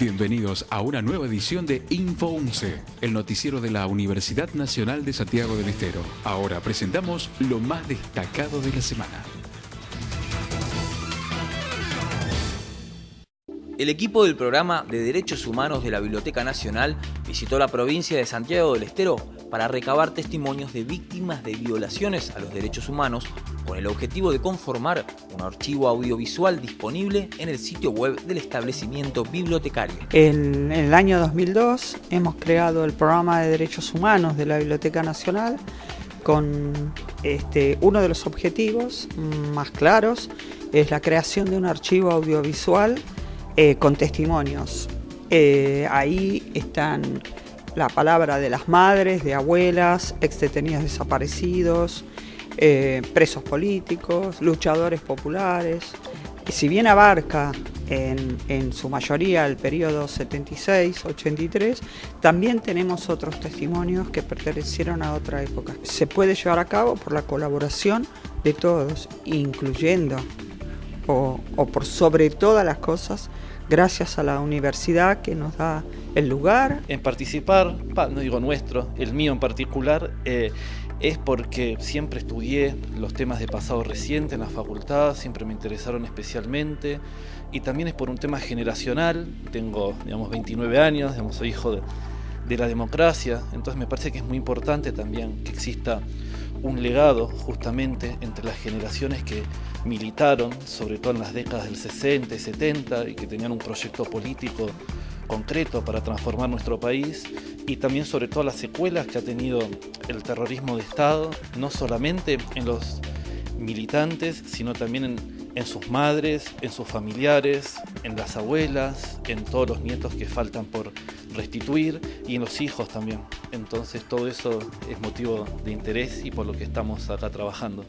Bienvenidos a una nueva edición de Info 11, el noticiero de la Universidad Nacional de Santiago del Estero. Ahora presentamos lo más destacado de la semana. El equipo del Programa de Derechos Humanos de la Biblioteca Nacional visitó la provincia de Santiago del Estero para recabar testimonios de víctimas de violaciones a los derechos humanos con el objetivo de conformar un archivo audiovisual disponible en el sitio web del establecimiento bibliotecario. En el año 2002 hemos creado el Programa de Derechos Humanos de la Biblioteca Nacional con uno de los objetivos más claros es la creación de un archivo audiovisual con testimonios. Ahí están la palabra de las madres, de abuelas, exdetenidos desaparecidos, presos políticos, luchadores populares. Si bien abarca en su mayoría el periodo 76-83, también tenemos otros testimonios que pertenecieron a otra época. Se puede llevar a cabo por la colaboración de todos, incluyendo o por sobre todas las cosas, gracias a la universidad que nos da el lugar. En participar, no digo nuestro, el mío en particular, es porque siempre estudié los temas de pasado reciente en la facultad, siempre me interesaron especialmente, y también es por un tema generacional. Tengo, 29 años, soy hijo de la democracia, entonces me parece que es muy importante también que exista un legado justamente entre las generaciones que militaron, sobre todo en las décadas del 60 y 70, y que tenían un proyecto político concreto para transformar nuestro país, y también sobre todo las secuelas que ha tenido el terrorismo de Estado, no solamente en los militantes, sino también en sus madres, en sus familiares, en las abuelas, en todos los nietos que faltan por restituir y en los hijos también. Entonces todo eso es motivo de interés y por lo que estamos acá trabajando.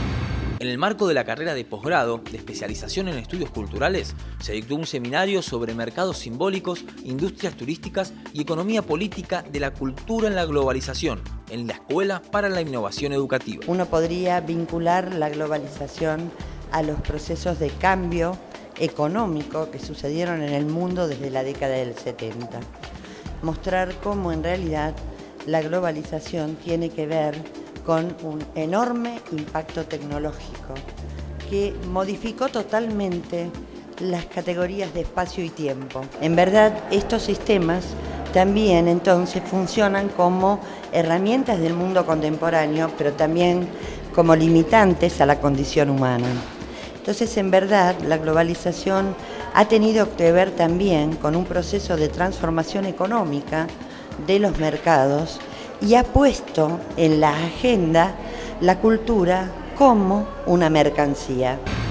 En el marco de la carrera de posgrado de especialización en estudios culturales, se dictó un seminario sobre mercados simbólicos, industrias turísticas y economía política de la cultura en la globalización, en la Escuela para la Innovación Educativa. Uno podría vincular la globalización a los procesos de cambio económico que sucedieron en el mundo desde la década del 70. Mostrar cómo en realidad la globalización tiene que ver con un enorme impacto tecnológico que modificó totalmente las categorías de espacio y tiempo. En verdad, estos sistemas también entonces funcionan como herramientas del mundo contemporáneo, pero también como limitantes a la condición humana. Entonces, en verdad, la globalización ha tenido que ver también con un proceso de transformación económica de los mercados y ha puesto en la agenda la cultura como una mercancía.